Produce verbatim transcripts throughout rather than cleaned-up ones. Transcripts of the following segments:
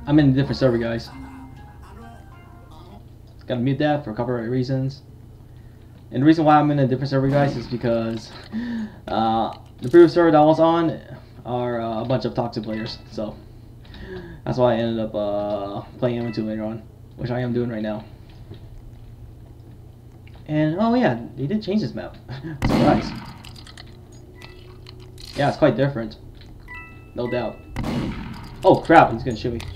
I'm in a different server, guys. Gotta mute that for copyright reasons. And the reason why I'm in a different server, guys, is because uh, the previous server that I was on are uh, a bunch of toxic players. So that's why I ended up uh, playing M M two later on, which I am doing right now. And oh yeah, they did change this map. Surprise. Yeah, it's quite different. No doubt. Oh crap, he's gonna shoot me.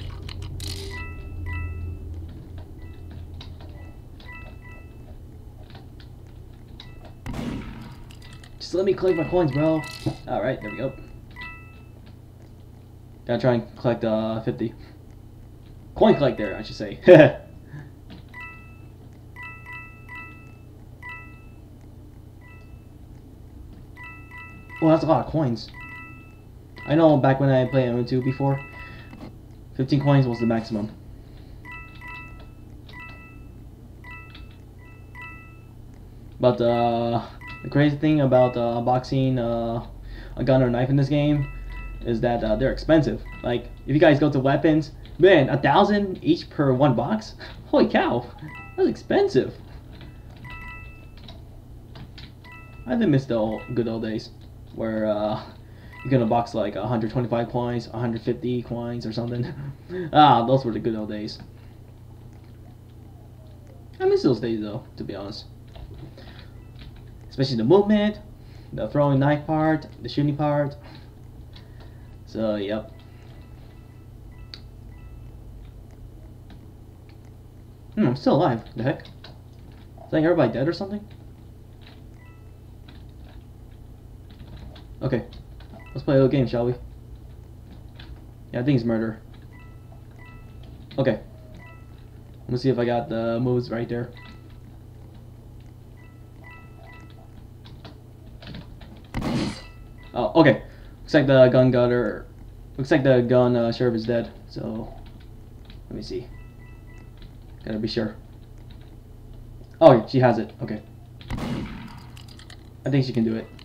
Just let me collect my coins, bro. Alright, there we go. Gotta try and collect uh, fifty. Coin collector, I should say. Well, that's a lot of coins. I know back when I played M M two before, fifteen coins was the maximum. But uh, the crazy thing about uh, unboxing uh, a gun or knife in this game is that uh, they're expensive. Like, if you guys go to weapons, man, a thousand each per one box? Holy cow, that's expensive. I did miss the old, good old days where uh, you're gonna box like one hundred twenty-five coins, one hundred fifty coins or something. Ah, those were the good old days. I miss those days though, to be honest. Especially the movement, the throwing knife part, the shooting part. So, yep. Hmm, I'm still alive. The heck? Is like everybody dead or something? Okay. Let's play a little game, shall we? Yeah, I think it's murder. Okay. Let me see if I got the moves right there. Oh, okay. Looks like the gun gutter. Looks like the gun uh, sheriff is dead. So, let me see. Gotta be sure. Oh, she has it. Okay. I think she can do it.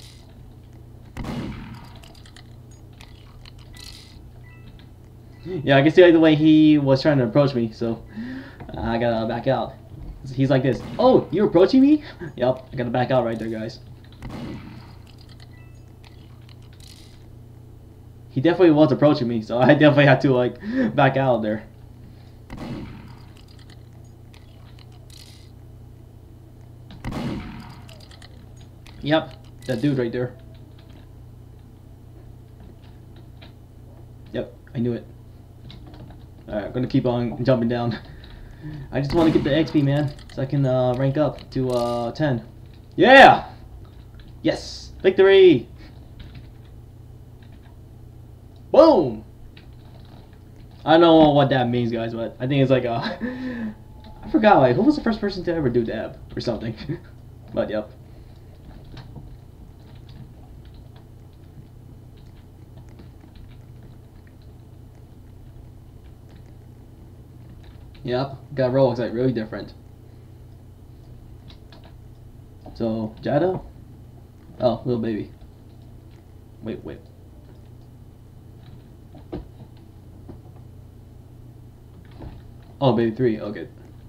Yeah, I can see like, the way he was trying to approach me, so uh, I gotta back out. He's like this. Oh, you're approaching me? Yep, I gotta back out right there, guys. He definitely was approaching me, so I definitely had to like back out there. Yep, that dude right there. Yep, I knew it. Alright, I'm gonna keep on jumping down. I just want to get the X P, man, so I can uh, rank up to uh, ten. Yeah! Yes! Victory! Boom! I don't know what that means, guys, but I think it's like a... I forgot, like, who was the first person to ever do dab or something? But, yep. Yep, got roll looks like really different. So, Jada? Oh, little baby. Wait, wait. Oh, baby three, okay.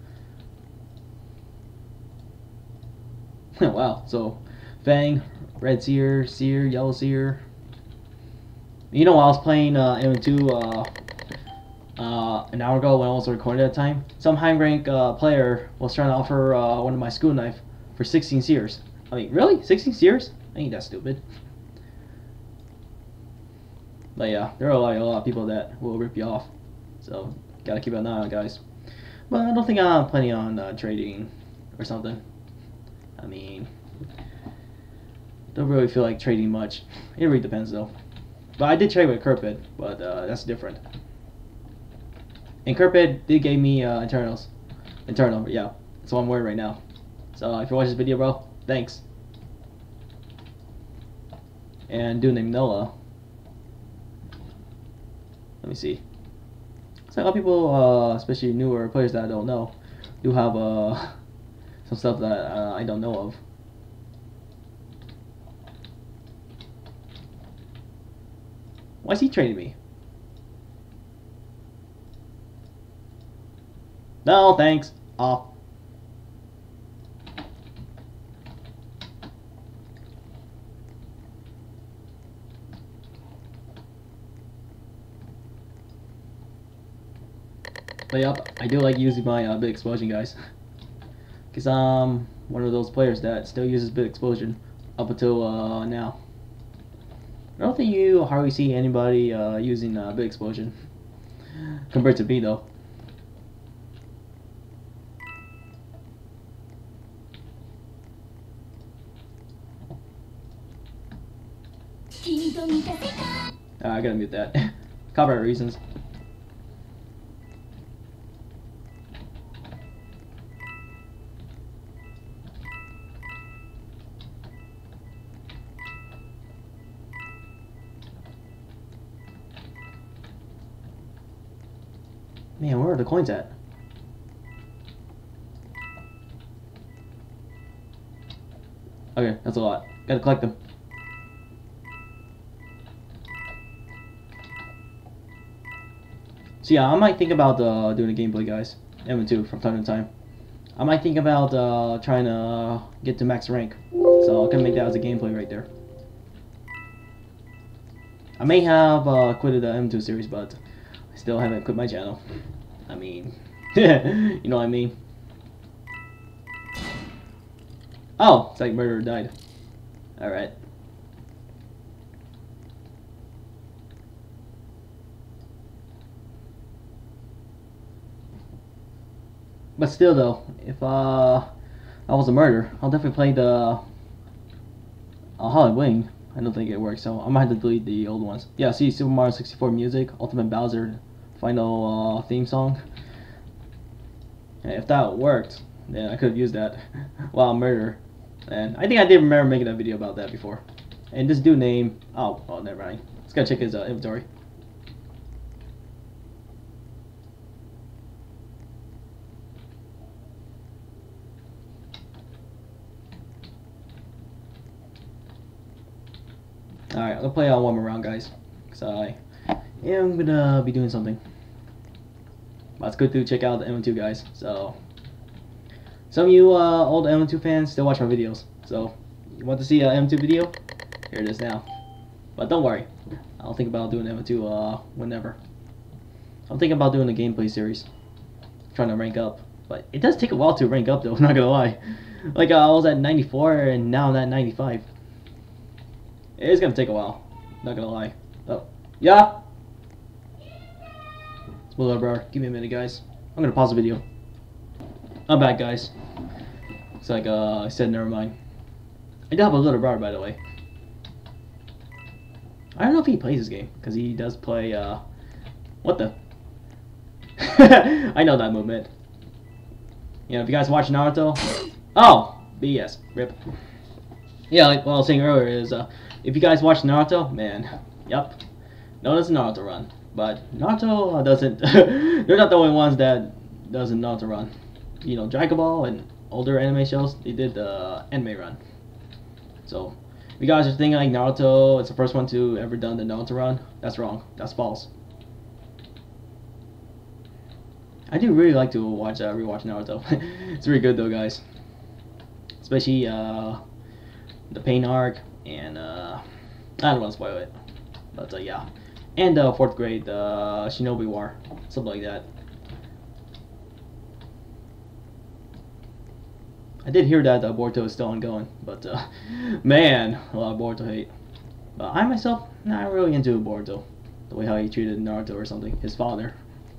Wow, so Fang, Red Seer, Seer, Yellow Seer. You know, I was playing uh, M M two uh, uh, an hour ago when I was recording at that time. Some high rank uh, player was trying to offer uh, one of my school knife for sixteen seers. I mean, really? sixteen seers? I ain't that stupid. But yeah, there are like a lot of people that will rip you off. So, gotta keep an eye on, guys. But I don't think I'm planning on uh, trading or something. I mean, don't really feel like trading much. It really depends though. But I did trade with Kirpid, but uh, that's different. And Kirpid did give me uh, internals. Internal, yeah. That's what I'm wearing right now. So if you watch this video, bro, thanks. And dude named Noah. Let me see. So a lot of people, uh, especially newer players that I don't know, do have uh, some stuff that uh, I don't know of. Why is he trading me? No, thanks. Off. But yep, I do like using my uh, big explosion, guys. Cause I'm one of those players that still uses big explosion up until uh, now. I don't think you hardly see anybody uh, using uh, big explosion compared to me though. Uh, I gotta mute that. Copyright reasons. Man, where are the coins at? Okay, that's a lot. Gotta collect them. So yeah, I might think about uh, doing a gameplay, guys. M M two from time to time. I might think about uh, trying to uh, get to max rank. So I can make that as a gameplay right there. I may have uh, quitted the M M two series, but I still haven't quit my channel. I mean, you know what I mean. Oh, it's like murderer died. Alright. But still though, if uh, I was a murderer, I'll definitely play the uh, Hollow Wing. I don't think it works, so I might have to delete the old ones. Yeah, see Super Mario sixty-four music, Ultimate Bowser final uh, theme song. And if that worked, then I could have used that while I'm murderer. And I think I did remember making a video about that before. And this dude name, oh, oh, never mind. Let's go check his uh, inventory. Alright, I'm gonna play on one more round, guys. Cause I am gonna be doing something. Let's go through check out the M M two, guys. So, some of you uh, old M M two fans still watch my videos. So, you want to see an M M two video? Here it is now. But don't worry, I'll think about doing M M two uh, whenever. I'm thinking about doing a gameplay series, trying to rank up. But it does take a while to rank up, though. Not gonna lie. Like uh, I was at ninety-four, and now I'm at ninety-five. It is gonna take a while. Not gonna lie. Oh, yeah. Spoiler, bro. Give me a minute, guys. I'm gonna pause the video. I'm back, guys. It's like uh, I said, never mind. I do have a little brother, by the way. I don't know if he plays this game because he does play. Uh, what the? I know that movement. You know, if you guys watch Naruto. Oh, B S. Rip. Yeah, like what I was saying earlier is, uh, if you guys watch Naruto, man, yep, known as Naruto Run. But Naruto uh, doesn't. They're not the only ones that doesn't Naruto Run. You know, Dragon Ball and older anime shows, they did the uh, anime run. So, if you guys are thinking like Naruto, it's the first one to ever done the Naruto Run, that's wrong. That's false. I do really like to watch uh, rewatch Naruto. It's really good though, guys. Especially uh, the Pain arc and uh, I don't want to spoil it, but uh, yeah, and uh, fourth grade uh, Shinobi War, something like that. I did hear that uh, Boruto is still ongoing, but uh, man, a lot of Boruto hate. But I myself, not really into Boruto, the way how he treated Naruto or something, his father.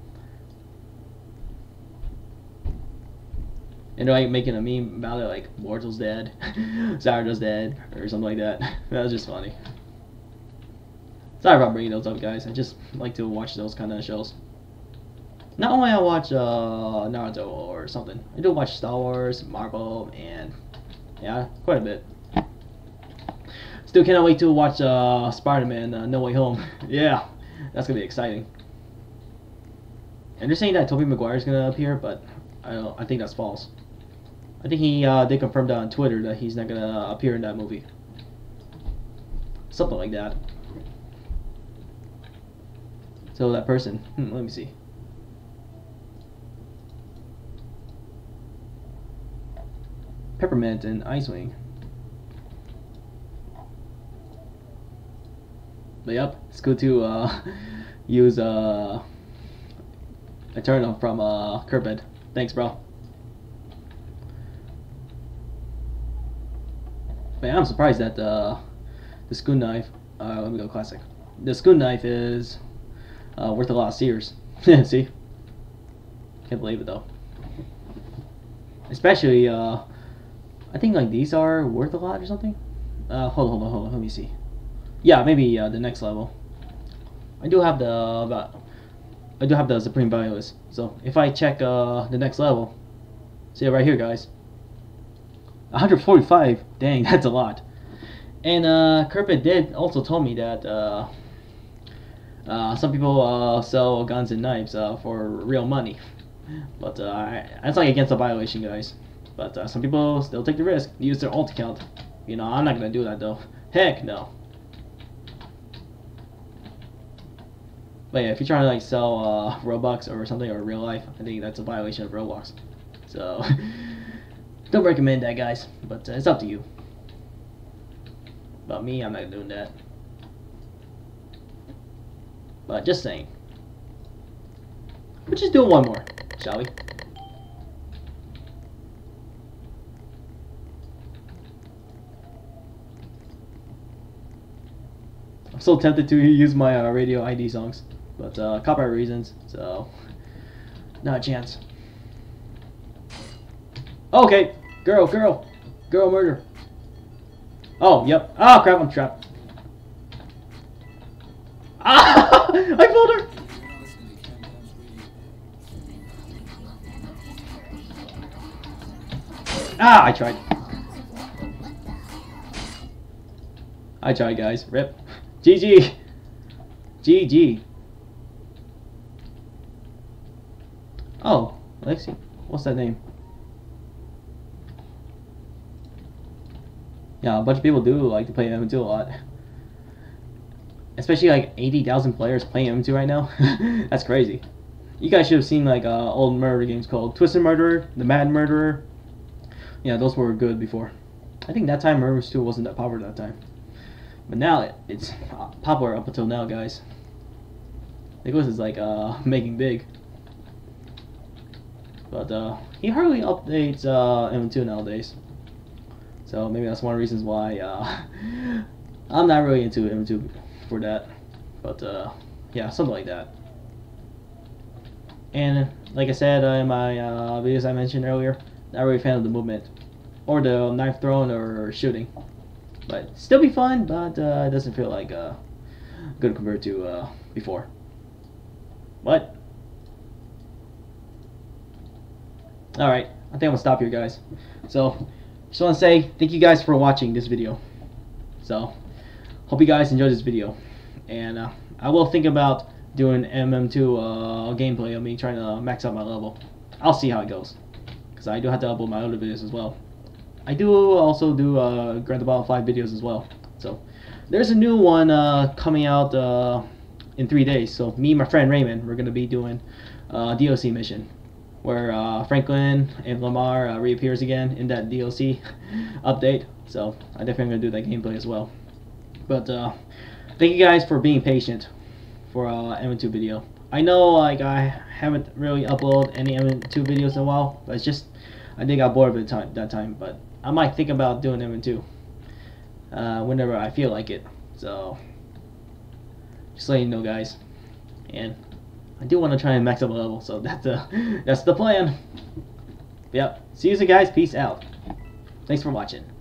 And like making a meme about it, like Boruto's dead, Sarada's dead, or something like that. That was just funny. Sorry about bringing those up, guys. I just like to watch those kind of shows. Not only I watch uh, Naruto or something, I do watch Star Wars, Marvel, and yeah, quite a bit. Still cannot wait to watch uh, Spider-Man uh, No Way Home. Yeah, that's gonna be exciting. And they're saying that Tobey Maguire is gonna appear, but I don't. I think that's false. I think he uh, did confirm that on Twitter that he's not gonna appear in that movie. Something like that. So that person, hmm, let me see. Peppermint and Icewing. But yep, it's good to uh, use uh, a turnip from uh, Cupid. Thanks, bro. But yeah, I'm surprised that uh, the spoon knife. Uh, let me go classic. The spoon knife is uh, worth a lot of sears. See? Can't believe it though. Especially, uh, I think like these are worth a lot or something. Uh, hold on, hold on, hold on. Let me see. Yeah, maybe uh, the next level. I do have the uh, I do have the Supreme Biolist. So if I check uh, the next level, see it right here, guys. one hundred forty-five. Dang, that's a lot. And uh, Cupid did also told me that uh, uh, some people uh, sell guns and knives uh, for real money, but uh, that's like against the violation, guys. But uh, some people still take the risk, use their alt account. You know, I'm not gonna do that though. Heck no. But yeah, if you're trying to like sell uh, Robux or something or real life, I think that's a violation of Roblox. So don't recommend that, guys. But uh, it's up to you. But me, I'm not doing that. But just saying. We'll just do one more, shall we? I'm so tempted to use my uh, radio I D songs, but uh, copyright reasons, so not a chance. Okay, girl, girl, girl murder. Oh, yep. Oh crap, I'm trapped. Ah, I pulled her. Ah, I tried. I tried, guys. Rip. G G. G G. Oh, Lexi. What's that name? Yeah, a bunch of people do like to play M M two a lot. Especially like eighty thousand players playing M M two right now. That's crazy. You guys should have seen like uh, old murder games called Twisted Murderer, The Mad Murderer. Yeah, those were good before. I think that time Murderers two wasn't that popular that time. But now it, it's popular up until now, guys. Nicholas is like uh, making big. But uh, he hardly updates uh, M M two nowadays. So maybe that's one of the reasons why uh, I'm not really into M M two for that. But uh, yeah, something like that. And like I said uh, in my uh, videos I mentioned earlier, not really a fan of the movement. Or the knife throwing or shooting. But still be fun, but uh, it doesn't feel like uh, good compared to uh, before. But alright, I think I'm gonna stop here, guys. So just want to say thank you guys for watching this video. So hope you guys enjoyed this video, and uh, I will think about doing M M two uh, gameplay of me trying to max out my level. I'll see how it goes, because I do have to upload my other videos as well. I do also do uh, Grand Theft Auto five videos as well. So there's a new one uh, coming out uh, in three days. So me and my friend Raymond, we're gonna be doing a uh, D L C mission where uh, Franklin and Lamar uh, reappears again in that D L C update. So I definitely gonna do that gameplay as well. But uh, thank you guys for being patient for uh, M M two video. I know like I haven't really uploaded any M M two videos in a while, but it's just I think I got bored of it time, that time. But I might think about doing M M two uh, whenever I feel like it. So just letting you know, guys. And I do want to try and max up a level, so that's the that's the plan. Yep. See you soon, guys. Peace out. Thanks for watching.